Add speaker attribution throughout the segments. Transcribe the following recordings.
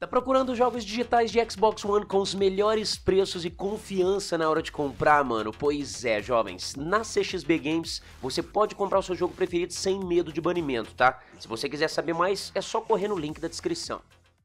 Speaker 1: Tá procurando jogos digitais de Xbox One com os melhores preços e confiança na hora de comprar, mano? Pois é, jovens, na CXB Games você pode comprar o seu jogo preferido sem medo de banimento, tá? Se você quiser saber mais, é só correr no link da descrição.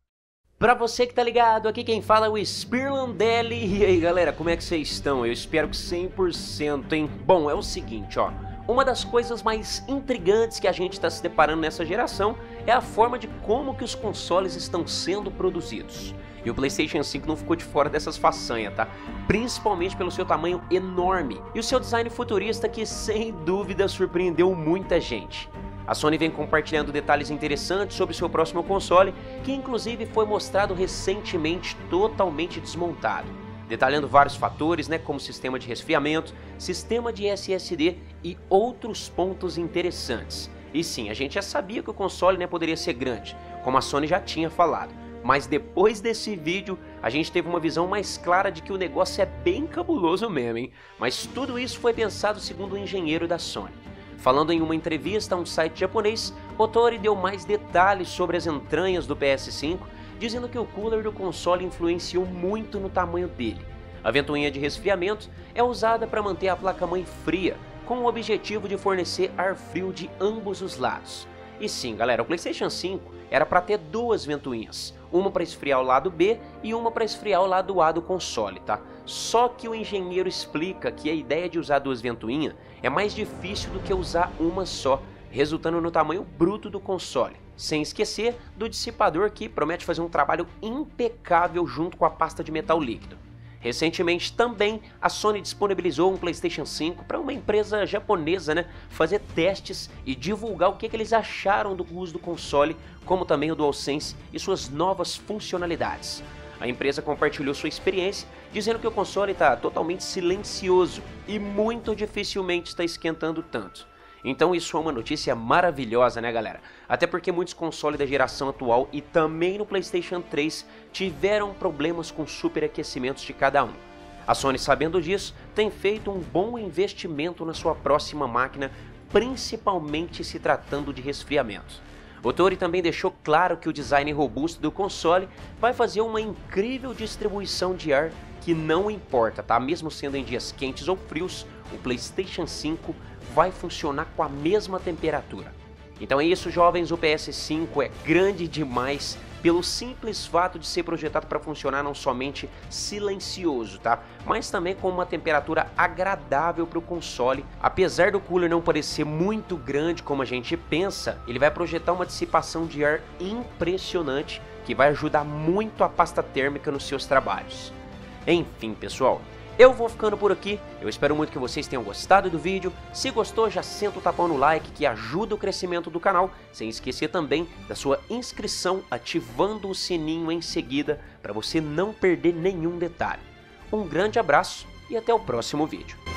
Speaker 1: Pra você que tá ligado, aqui quem fala é o Spearlandelli. E aí galera, como é que vocês estão? Eu espero que 100%, hein? Bom, é o seguinte, ó. Uma das coisas mais intrigantes que a gente está se deparando nessa geração é a forma de como que os consoles estão sendo produzidos. E o PlayStation 5 não ficou de fora dessas façanhas, tá? Principalmente pelo seu tamanho enorme e o seu design futurista que sem dúvida surpreendeu muita gente. A Sony vem compartilhando detalhes interessantes sobre seu próximo console, que inclusive foi mostrado recentemente totalmente desmontado, detalhando vários fatores, como sistema de resfriamento, sistema de SSD e outros pontos interessantes. E sim, a gente já sabia que o console poderia ser grande, como a Sony já tinha falado, mas depois desse vídeo a gente teve uma visão mais clara de que o negócio é bem cabuloso mesmo, hein? Mas tudo isso foi pensado segundo o engenheiro da Sony. Falando em uma entrevista a um site japonês, Otori deu mais detalhes sobre as entranhas do PS5, dizendo que o cooler do console influenciou muito no tamanho dele. A ventoinha de resfriamento é usada para manter a placa-mãe fria, com o objetivo de fornecer ar frio de ambos os lados. E sim, galera, o PlayStation 5 era para ter duas ventoinhas, uma para esfriar o lado B e uma para esfriar o lado A do console, tá? Só que o engenheiro explica que a ideia de usar duas ventoinhas é mais difícil do que usar uma só, resultando no tamanho bruto do console. Sem esquecer do dissipador que promete fazer um trabalho impecável junto com a pasta de metal líquido. Recentemente também a Sony disponibilizou um PlayStation 5 para uma empresa japonesa fazer testes e divulgar o que eles acharam do uso do console, como também o DualSense e suas novas funcionalidades. A empresa compartilhou sua experiência, dizendo que o console está totalmente silencioso e muito dificilmente está esquentando tanto. Então isso é uma notícia maravilhosa, galera? Até porque muitos consoles da geração atual e também no PlayStation 3 tiveram problemas com superaquecimentos de cada um. A Sony, sabendo disso, tem feito um bom investimento na sua próxima máquina, principalmente se tratando de resfriamento. Otori também deixou claro que o design robusto do console vai fazer uma incrível distribuição de ar que não importa, tá? Mesmo sendo em dias quentes ou frios, o PlayStation 5 vai funcionar com a mesma temperatura. Então é isso, jovens, o PS5 é grande demais pelo simples fato de ser projetado para funcionar não somente silencioso, tá? Mas também com uma temperatura agradável para o console. Apesar do cooler não parecer muito grande como a gente pensa, ele vai projetar uma dissipação de ar impressionante que vai ajudar muito a pasta térmica nos seus trabalhos. Enfim, pessoal, eu vou ficando por aqui, eu espero muito que vocês tenham gostado do vídeo. Se gostou, já senta o tapão no like que ajuda o crescimento do canal, sem esquecer também da sua inscrição ativando o sininho em seguida para você não perder nenhum detalhe. Um grande abraço e até o próximo vídeo.